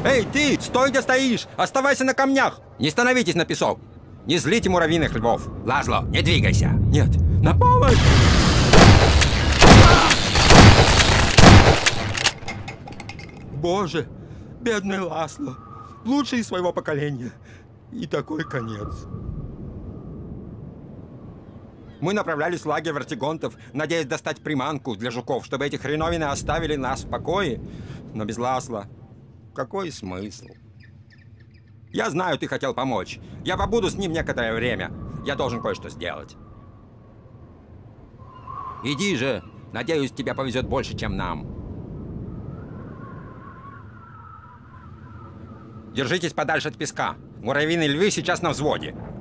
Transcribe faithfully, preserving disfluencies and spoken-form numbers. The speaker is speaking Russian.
Эй, ты! Стой, где стоишь! Оставайся на камнях! Не становитесь на песок! Не злите муравьиных львов! Лазло, не двигайся! Нет! На помощь! Боже! Бедный Ласло! Лучший из своего поколения! И такой конец! Мы направлялись в лагерь вертигонтов, надеясь достать приманку для жуков, чтобы эти хреновины оставили нас в покое. Но без Ласла какой смысл? Я знаю, ты хотел помочь. Я побуду с ним некоторое время. Я должен кое-что сделать. Иди же. Надеюсь, тебе повезет больше, чем нам. Держитесь подальше от песка. Муравьиные львы сейчас на взводе.